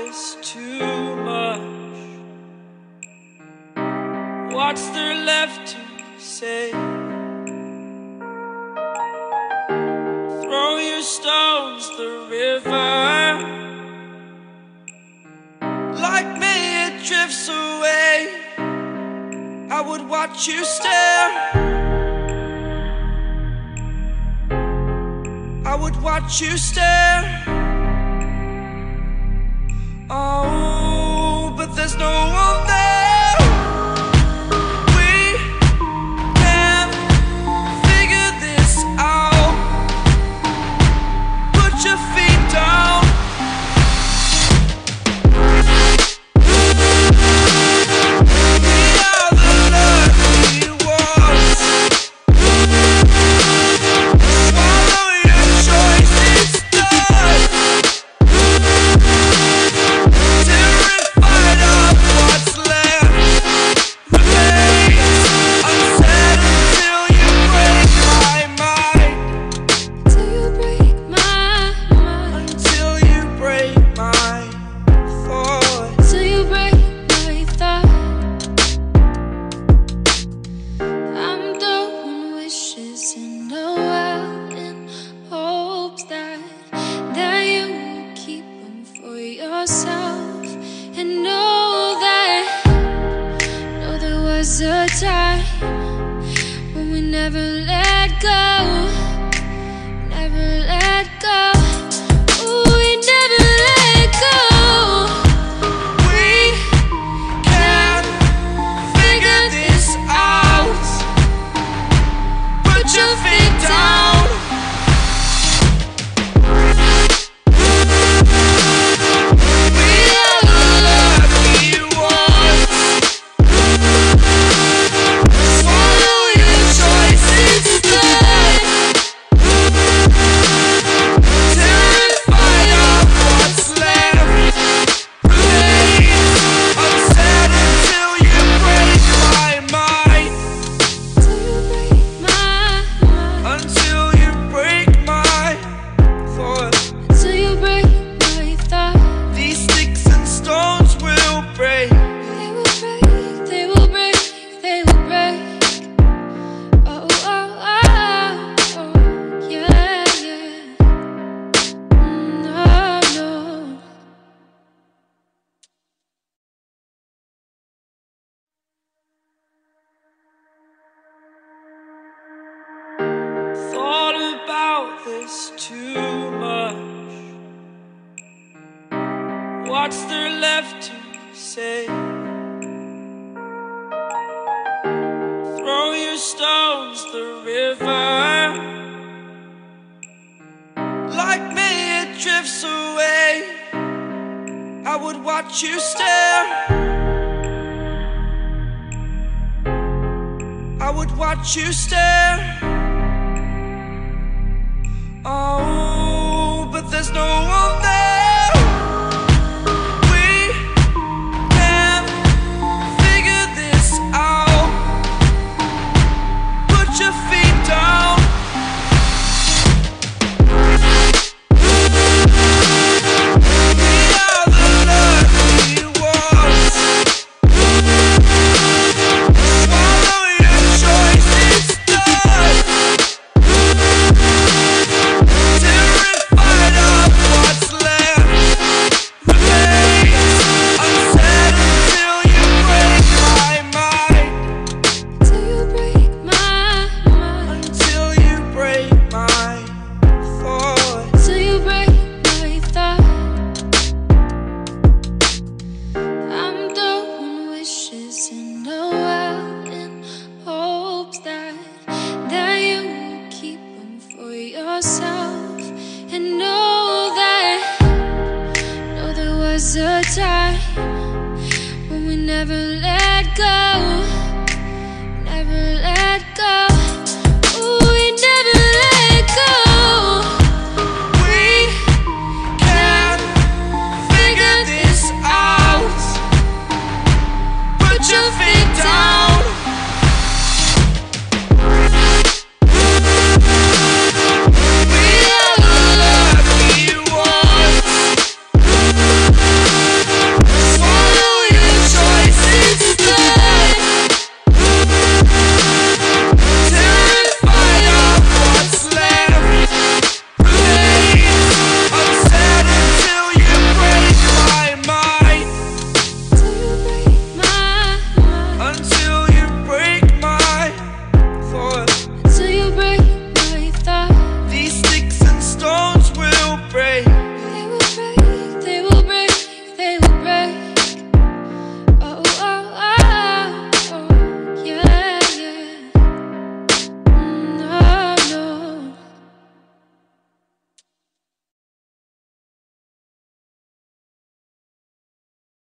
this too much. What's there left to say? Throw your stones the river. Like me it drifts away. I would watch you stare. I would watch you stare. Oh, but there's no one there. We can't figure this out. Put your feet down. We are the lucky ones. Swallow your choice, it's done. Terrified of what's left remains unsaid until you break my mind. Till you break my mind. Until you break my thought. Till you break my thought. I'm throwing wishes in the well in hopes that you will keep them for yourself. And know there was a time when we never let go. Never let go. Ooh, we never let go. We can't figure this out. Put your feet down. We are the lucky ones. Swallow your choice, it's done. Terrified of what's left remains unsaid until you break my mind. Till you break my mind. Until you break my thought. Till you break my thought. These sticks and stones will break. They will break, they will break, they will break. Oh, oh, oh, oh, yeah, yeah. No, no. Thought about this too much. What's there left to say? Throw your stones the river. Like me it drifts away. I would watch you stare. I would watch you stare. Oh, but there's no one there. We can't figure this out. Put your feet down. We are the lucky ones. Swallow your choice, it's done. Terrified of what's left remains unsaid until you break my mind. Till you break my mind. Until you break my thought. Till you break my thought. I'm throwing wishes in the well in hopes that you will keep them for yourself. And know there was a time when we never let go.